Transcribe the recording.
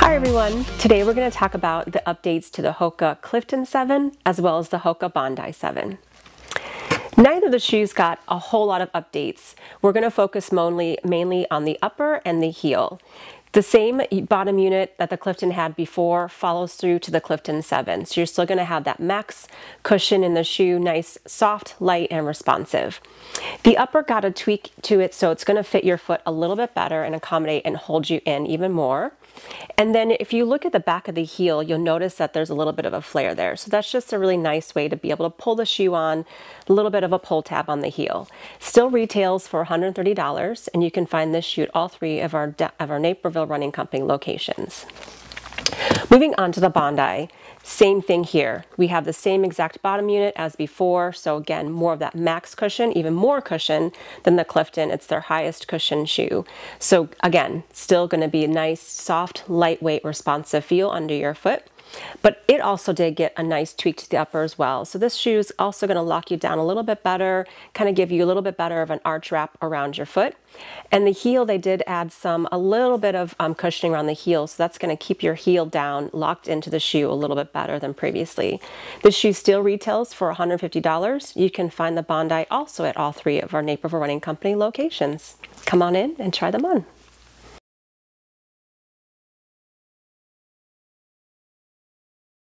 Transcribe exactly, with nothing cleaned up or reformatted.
Hi everyone! Today we're going to talk about the updates to the Hoka Clifton seven as well as the Hoka Bondi seven. Neither of the shoes got a whole lot of updates. We're going to focus mainly, mainly on the upper and the heel. The same bottom unit that the Clifton had before follows through to the Clifton seven. So you're still going to have that max cushion in the shoe, nice, soft, light, and responsive. The upper got a tweak to it, so it's going to fit your foot a little bit better and accommodate and hold you in even more. And then if you look at the back of the heel, you'll notice that there's a little bit of a flare there. So that's just a really nice way to be able to pull the shoe on, a little bit of a pull tab on the heel. Still retails for one hundred thirty dollars, and you can find this shoe at all three of our, of our Naperville Running Company locations. Moving on to the Bondi, same thing here. We have the same exact bottom unit as before, so again, more of that max cushion, even more cushion than the Clifton. It's their highest cushion shoe. So again, still going to be a nice, soft, lightweight, responsive feel under your foot. But it also did get a nice tweak to the upper as well. So this shoe is also going to lock you down a little bit better, kind of give you a little bit better of an arch wrap around your foot. And the heel, they did add some, a little bit of um, cushioning around the heel. So that's going to keep your heel down, locked into the shoe a little bit better than previously. The shoe still retails for one hundred fifty dollars. You can find the Bondi also at all three of our Naperville Running Company locations. Come on in and try them on.